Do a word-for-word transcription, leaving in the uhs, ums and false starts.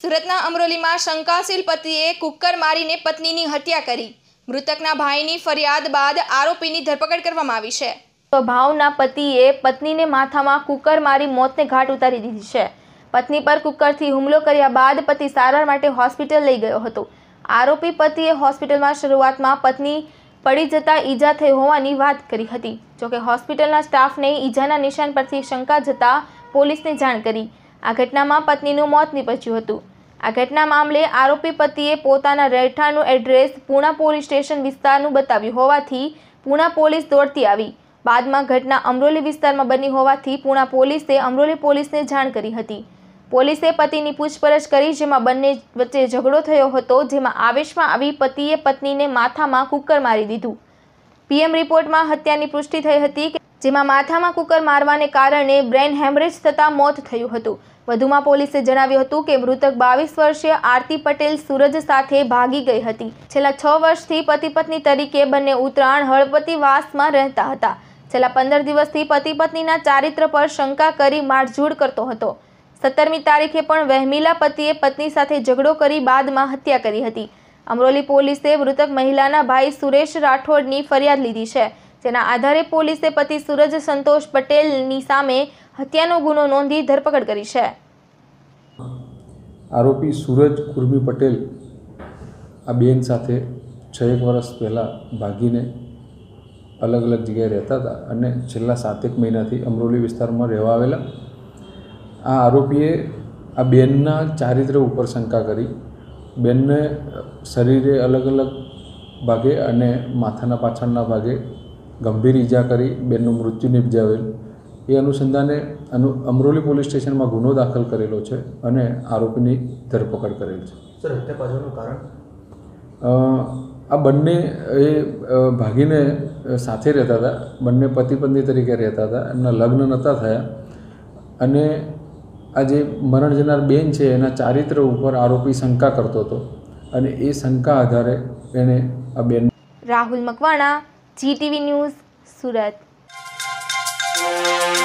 સુરતના અમરોલીમાં શંકાશીલ પતિએ કુક્કર મારીને પત્નીની હત્યા કરી। મૃતકના ભાઈની ફરિયાદ બાદ આરોપીની ધરપકડ કરવામાં આવી છે। તો ભાવના પતિએ પત્નીને માથામાં કુક્કર મારી મોતને ઘાટ ઉતારી દીધી છે। પત્ની પર કુક્કરથી હુમલો કર્યા બાદ પતિ સારવાર માટે હોસ્પિટલ લઈ ગયો હતો। આરોપી પતિએ હોસ્પિટલમાં શરૂઆતમાં પત્ની પડી જતા ઈજા થઈ હોવાની વાત કરી હતી। જોકે હોસ્પિટલના સ્ટાફને ઈજાના નિશાન પરથી શંકા જતા પોલીસને જાણ કરી। આ ઘટનામાં પત્નીનું મોત નીપજ્યું હતું। આ ઘટના મામલે આરોપી પતિએ પોતાના રહેઠાણનું એડ્રેસ પૂણા પોલીસ સ્ટેશન વિસ્તારનું બતાવ્યું હોવાથી પૂણા પોલીસ દોડતી આવી। બાદમાં ઘટના અમરોલી વિસ્તારમાં બની હોવાથી પૂણા પોલીસે અમરોલી પોલીસને જાણ કરી હતી। પોલીસે પતિની પૂછપરછ કરી, જેમાં બંને વચ્ચે ઝઘડો થયો હતો, જેમાં આવેશમાં આવી પતિએ પત્નીને માથામાં કુક્કર મારી દીધું। પીએમ રિપોર્ટમાં હત્યાની પુષ્ટિ થઈ હતી, જેમાં માથામાં કુક્કર મારવાને કારણે બ્રેન હેમરેજ થતાં મોત થયું હતું। વધુમાં પોલીસે જણાવ્યું હતું કે મૃતક બાવીસ વર્ષીય આરતી પટેલ સુરજ સાથે ભાગી ગઈ હતી। છેલ્લા છ વર્ષથી પતિ પત્ની તરીકે બંને ઉત્તરાયણ હળપતિવાસમાં રહેતા હતા। છેલ્લા પંદર દિવસથી પતિ પત્નીના ચારિત્ર પર શંકા કરી મારઝૂડ કરતો હતો। સત્તરમી તારીખે પણ વહેમીલા પતિએ પત્ની સાથે ઝઘડો કરી બાદમાં હત્યા કરી હતી। અમરોલી પોલીસે મૃતક મહિલાના ભાઈ સુરેશ રાઠોડની ફરિયાદ લીધી છે, જેના આધારે પોલીસે પતિ સૂરજ સંતોષ પટેલની સામે હત્યાનો ગુનો નોંધી ધરપકડ કરી છે। આરોપી સૂરજ કુર્મી પટેલ આ બેન સાથે છ એક વર્ષ પહેલાં ભાગીને અલગ અલગ જગ્યાએ રહેતા હતા અને છેલ્લા સાતેક મહિનાથી અમરોલી વિસ્તારમાં રહેવા આવેલા। આ આરોપીએ આ બેનના ચારિત્ર ઉપર શંકા કરી, બેનને શરીરે અલગ અલગ ભાગે અને માથાના પાછળના ભાગે ગંભીર ઈજા કરી બેનનું મૃત્યુ નિપજાવેલ। એ અનુસંધાને અનુ અમરોલી પોલીસ સ્ટેશનમાં ગુનો દાખલ કરેલો છે અને આરોપીની ધરપકડ કરેલ છે। સર, હત્યા પાછળનું કારણ? આ બંને એ ભાગીને સાથે રહેતા હતા, બંને પતિ પત્ની તરીકે રહેતા હતા। એમના લગ્ન નહોતા થયા અને આ જે મરણ જનાર બેન છે એના ચારિત્ર ઉપર આરોપી શંકા કરતો હતો અને એ શંકા આધારે એણે આ બેન। Rahul Makwana, Zee TV news, Surat.